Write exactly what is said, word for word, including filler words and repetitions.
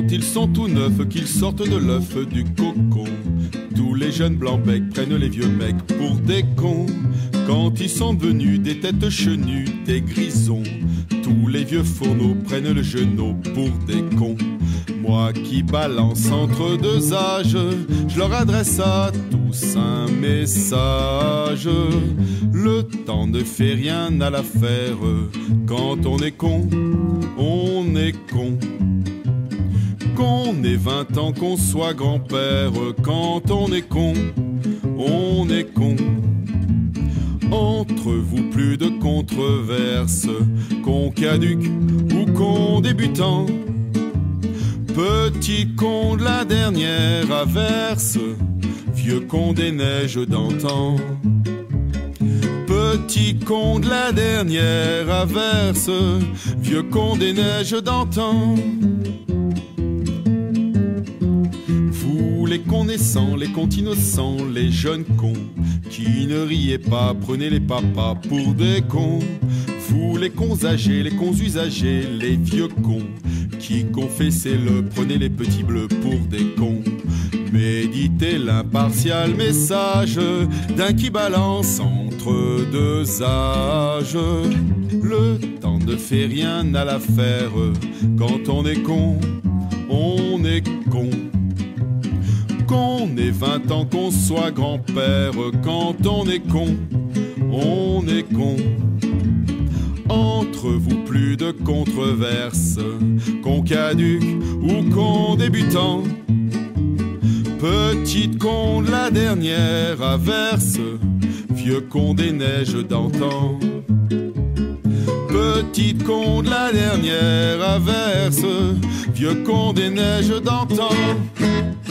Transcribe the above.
Quand ils sont tout neufs, qu'ils sortent de l'œuf du cocon, tous les jeunes blancs-becs prennent les vieux mecs pour des cons. Quand ils sont devenus des têtes chenues, des grisons, tous les vieux fourneaux prennent le genou pour des cons. Moi qui balance entre deux âges, je leur adresse à tous un message. Le temps ne fait rien à l'affaire, quand on est con, on est con. Qu'on ait vingt ans, qu'on soit grand-père, quand on est con, on est con. Entre vous plus de controverses, con caduc ou con débutant. Petit con de la dernière averse, vieux con des neiges d'antan. Petit con de la dernière averse, vieux con des neiges d'antan. Vous les cons naissants, les cons innocents, les jeunes cons qui ne riez pas, prenez les papas pour des cons. Vous les cons âgés, les cons usagés, les vieux cons qui confessez-le, prenez les petits bleus pour des cons. Méditez l'impartial message d'un qui balance entre deux âges. Le temps ne fait rien à l'affaire, quand on est con, on est con. Qu'on ait vingt ans, qu'on soit grand-père, quand on est con, on est con. Entre vous plus de controverses, con caduc ou con débutant. Petite con de la dernière averse, vieux con des neiges d'antan. Petite con de la dernière averse, vieux con des neiges d'antan.